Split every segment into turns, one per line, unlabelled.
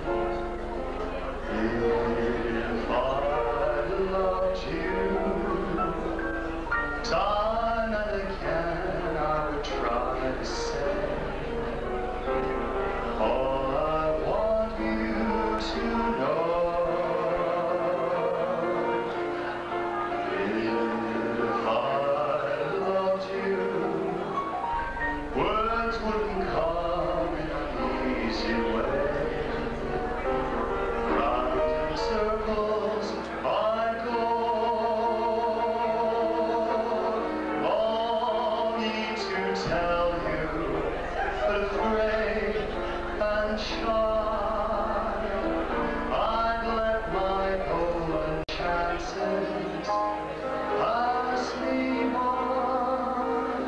If I loved you, time and again I would try to say, all I want you to know. If I loved you, words wouldn't come in an easy way. Round in circles I'd go, longing to tell you, but afraid and shy. I'd let my golden chances pass me by.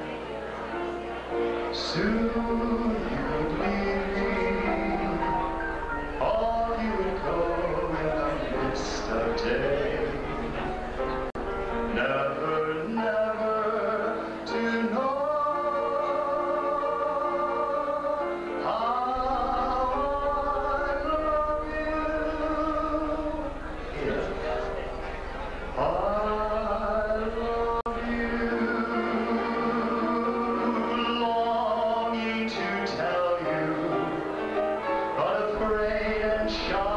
Soon you'd leave me, all you would go in the mist of day. Never, never to know how I love you. If I love you, longing to tell you, but afraid and shy.